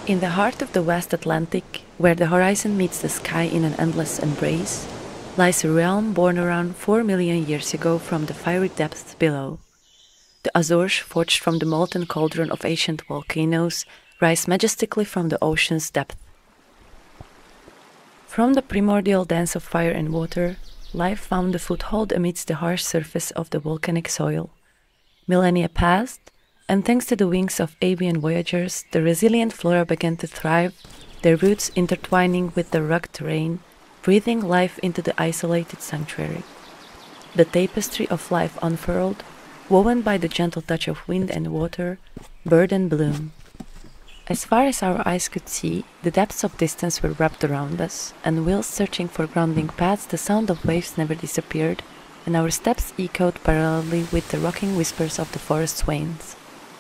In the heart of the West Atlantic, where the horizon meets the sky in an endless embrace, lies a realm born around 4 million years ago from the fiery depths below. The Azores, forged from the molten cauldron of ancient volcanoes, rise majestically from the ocean's depth. From the primordial dance of fire and water, life found a foothold amidst the harsh surface of the volcanic soil. Millennia passed, and thanks to the wings of avian voyagers, the resilient flora began to thrive, their roots intertwining with the rugged terrain, breathing life into the isolated sanctuary. The tapestry of life unfurled, woven by the gentle touch of wind and water, bird and bloom. As far as our eyes could see, the depths of distance were wrapped around us, and whilst searching for grounding paths, the sound of waves never disappeared, and our steps echoed parallelly with the rocking whispers of the forest's winds.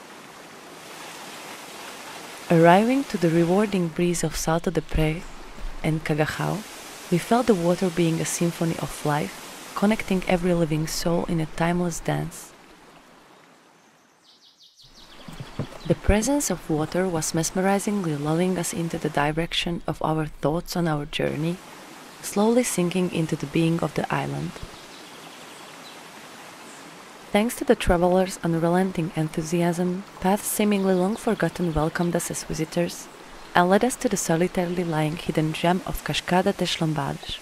Arriving to the rewarding breeze of Salto de Pré and Cagajao, we felt the water being a symphony of life, connecting every living soul in a timeless dance. The presence of water was mesmerizingly lulling us into the direction of our thoughts on our journey, slowly sinking into the being of the island. Thanks to the travelers' unrelenting enthusiasm, paths seemingly long forgotten welcomed us as visitors and led us to the solitarily lying hidden gem of Cascada das Lombadas.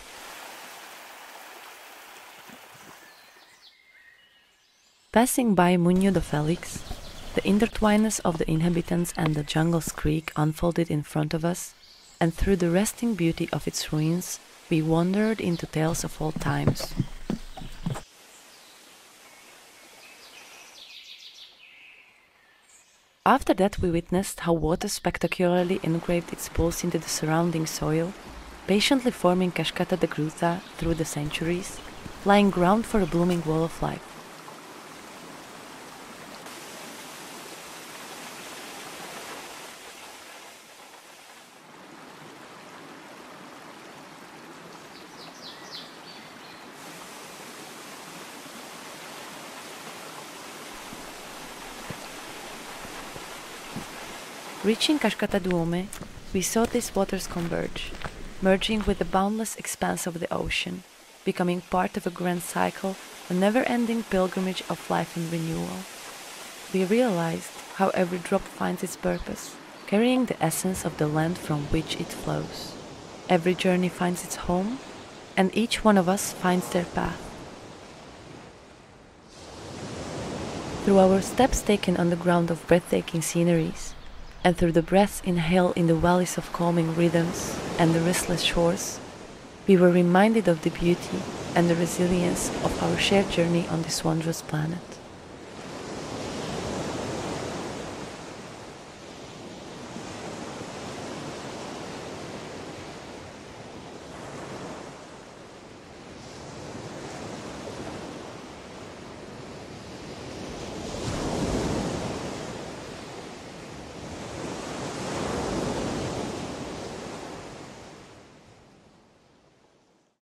Passing by Munho do Félix, the intertwinedness of the inhabitants and the jungle's creek unfolded in front of us, and through the resting beauty of its ruins, we wandered into tales of old times. After that, we witnessed how water spectacularly engraved its pulse into the surrounding soil, patiently forming Cascata de Gruta through the centuries, laying ground for a blooming wall of life. Reaching Cascata do Homem, we saw these waters converge, merging with the boundless expanse of the ocean, becoming part of a grand cycle, a never-ending pilgrimage of life and renewal. We realized how every drop finds its purpose, carrying the essence of the land from which it flows. Every journey finds its home, and each one of us finds their path. Through our steps taken on the ground of breathtaking sceneries, and through the breaths inhaled in the valleys of calming rhythms and the restless shores, we were reminded of the beauty and the resilience of our shared journey on this wondrous planet.